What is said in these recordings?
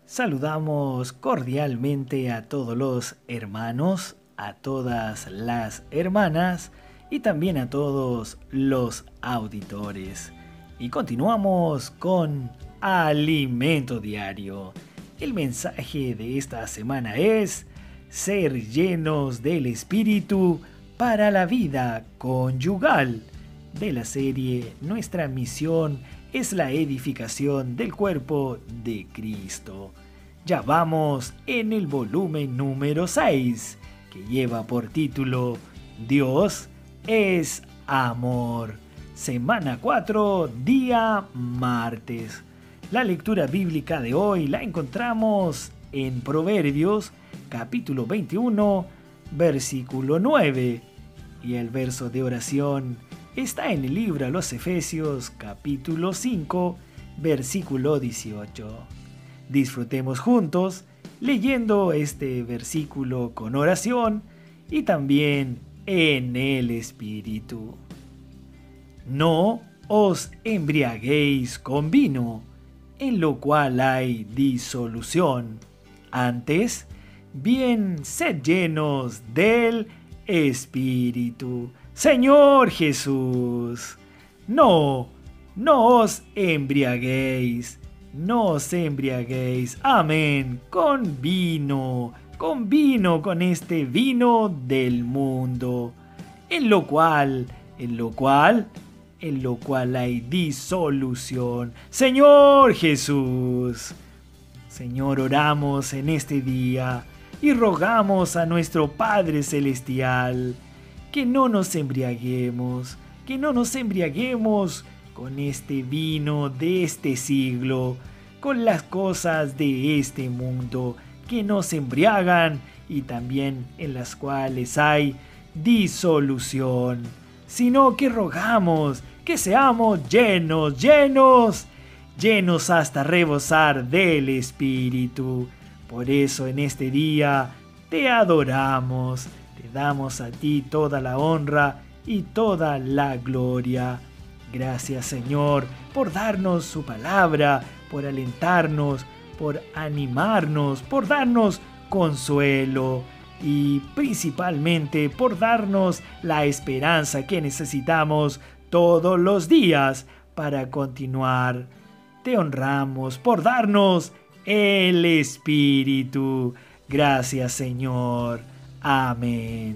Saludamos cordialmente a todos los hermanos, a todas las hermanas y también a todos los auditores. Y continuamos con Alimento Diario. El mensaje de esta semana es ser llenos del Espíritu para la vida conyugal. De la serie Nuestra misión es la edificación del cuerpo de Cristo. Ya vamos en el volumen número 6, que lleva por título Dios es amor. Semana 4, día martes. La lectura bíblica de hoy la encontramos en Proverbios, capítulo 21, versículo 9. Y el verso de oración está en el libro a los Efesios, capítulo 5, versículo 18. Disfrutemos juntos leyendo este versículo con oración y también en el Espíritu. No os embriaguéis con vino, en lo cual hay disolución. Antes, bien sed llenos del Espíritu. Señor Jesús, no os embriaguéis, amén, con vino, con este vino del mundo, en lo cual hay disolución. Señor Jesús, Señor, oramos en este día y rogamos a nuestro Padre Celestial que no nos embriaguemos con este vino de este siglo, con las cosas de este mundo que nos embriagan y también en las cuales hay disolución, sino que rogamos que seamos llenos hasta rebosar del Espíritu. Por eso en este día te adoramos, te damos a ti toda la honra y toda la gloria. Gracias, Señor, por darnos su palabra, por alentarnos, por animarnos, por darnos consuelo y principalmente por darnos la esperanza que necesitamos todos los días para continuar. Te honramos por darnos el Espíritu. Gracias, Señor. Amén.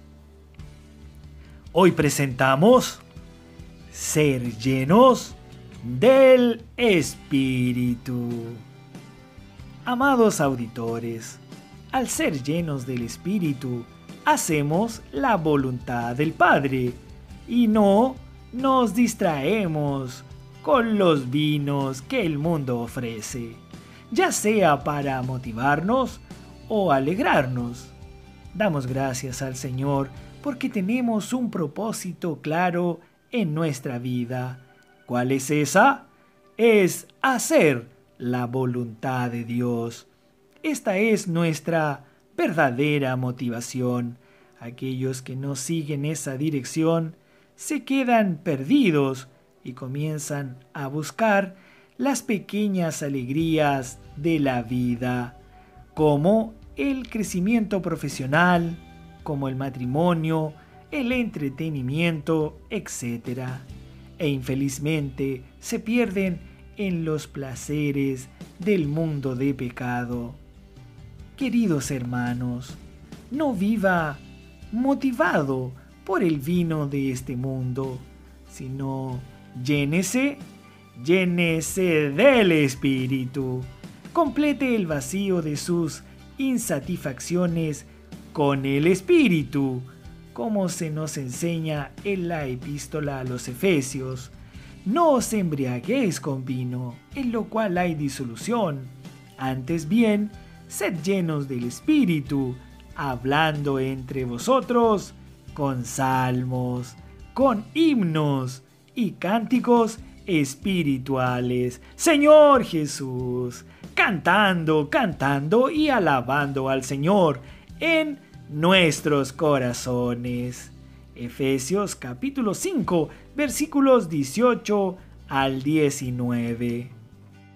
Hoy presentamos ser llenos del Espíritu. Amados auditores, al ser llenos del Espíritu, hacemos la voluntad del Padre y no nos distraemos con los vinos que el mundo ofrece, ya sea para motivarnos o alegrarnos. Damos gracias al Señor porque tenemos un propósito claro en nuestra vida. ¿Cuál es esa? Es hacer la voluntad de Dios. Esta es nuestra verdadera motivación. Aquellos que no siguen esa dirección se quedan perdidos y comienzan a buscar las pequeñas alegrías de la vida, como el crecimiento profesional, como el matrimonio, el entretenimiento, etc. E infelizmente se pierden en los placeres del mundo de pecado. Queridos hermanos, no viva motivado por el vino de este mundo, sino llénese del Espíritu. Complete el vacío de sus insatisfacciones con el Espíritu, como se nos enseña en la epístola a los Efesios. No os embriaguéis con vino, en lo cual hay disolución. Antes bien, sed llenos del Espíritu, hablando entre vosotros con salmos, con himnos y cánticos espirituales. Señor Jesús, cantando y alabando al Señor en nuestros corazones. Efesios capítulo 5, versículos 18 al 19.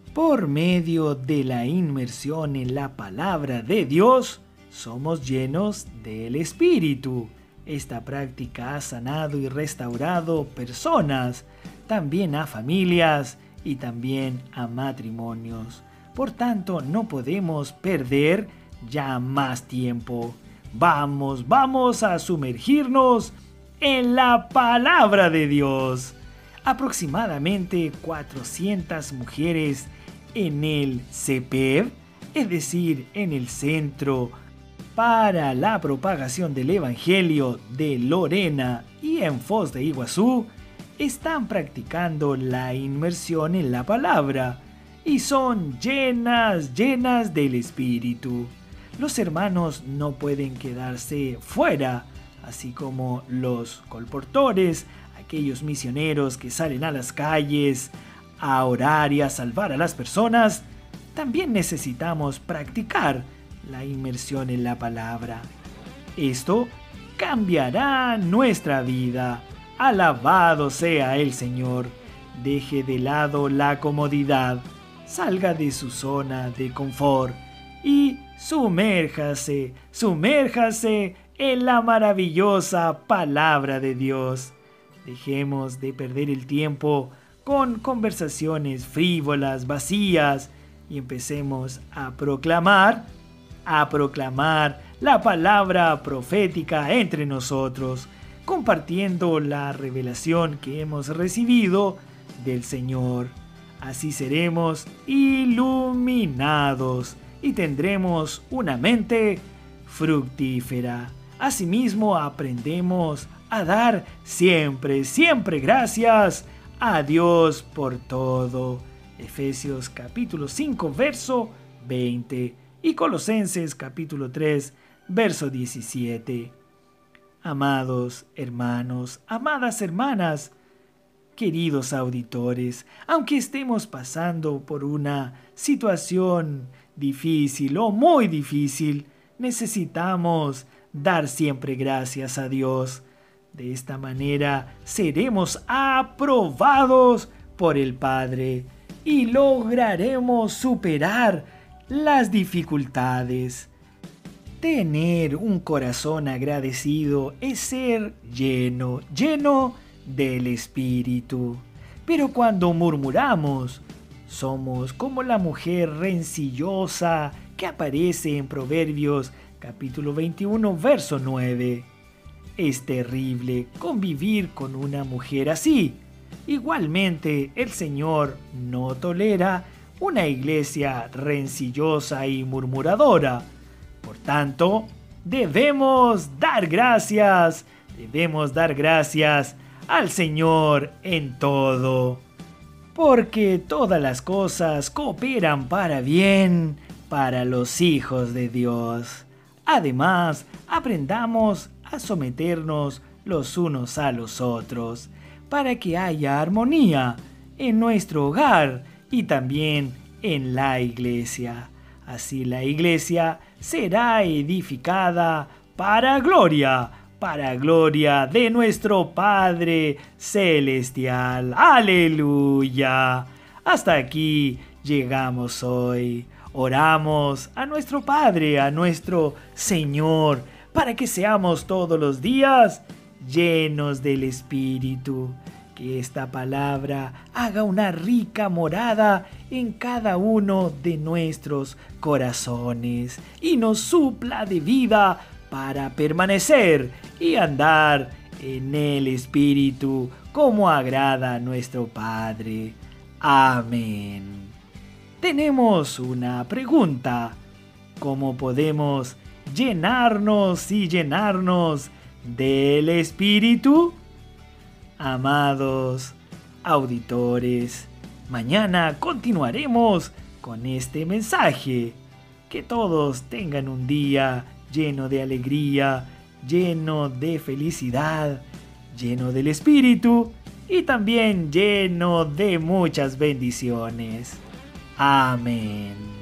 Por medio de la inmersión en la palabra de Dios, somos llenos del Espíritu. Esta práctica ha sanado y restaurado personas, también a familias y también a matrimonios. Por tanto, no podemos perder ya más tiempo. Vamos a sumergirnos en la palabra de Dios. Aproximadamente 400 mujeres en el CEPEV, es decir, en el Centro para la Propagación del Evangelio de Lorena y en Foz de Iguazú, están practicando la inmersión en la palabra y son llenas del Espíritu. Los hermanos no pueden quedarse fuera, así como los colportores, aquellos misioneros que salen a las calles a orar y a salvar a las personas. También necesitamos practicar la inmersión en la palabra. Esto cambiará nuestra vida. Alabado sea el Señor. Deje de lado la comodidad, salga de su zona de confort y sumérjase en la maravillosa palabra de Dios. Dejemos de perder el tiempo con conversaciones frívolas, vacías, y empecemos a proclamar la palabra profética entre nosotros, compartiendo la revelación que hemos recibido del Señor. Así seremos iluminados y tendremos una mente fructífera. Asimismo, aprendemos a dar siempre gracias a Dios por todo. Efesios capítulo 5, verso 20 y Colosenses capítulo 3, verso 17. Amados hermanos, amadas hermanas, queridos auditores, aunque estemos pasando por una situación difícil o muy difícil, necesitamos dar siempre gracias a Dios. De esta manera seremos aprobados por el Padre y lograremos superar las dificultades. Tener un corazón agradecido es ser lleno del Espíritu. Pero cuando murmuramos, somos como la mujer rencillosa que aparece en Proverbios capítulo 21, verso 9. Es terrible convivir con una mujer así. Igualmente, el Señor no tolera una iglesia rencillosa y murmuradora. Por tanto, debemos dar gracias al Señor en todo. Porque todas las cosas cooperan para bien para los hijos de Dios. Además, aprendamos a someternos los unos a los otros, para que haya armonía en nuestro hogar y también en la iglesia. Así la iglesia será edificada para gloria de nuestro Padre Celestial. ¡Aleluya! Hasta aquí llegamos hoy. Oramos a nuestro Padre, a nuestro Señor, para que seamos todos los días llenos del Espíritu. Que esta palabra haga una rica morada en cada uno de nuestros corazones y nos supla de vida para permanecer y andar en el Espíritu como agrada a nuestro Padre. Amén. Tenemos una pregunta. ¿Cómo podemos llenarnos del Espíritu? Amados auditores, mañana continuaremos con este mensaje. Que todos tengan un día lleno de alegría, lleno de felicidad, lleno del Espíritu y también lleno de muchas bendiciones. Amén.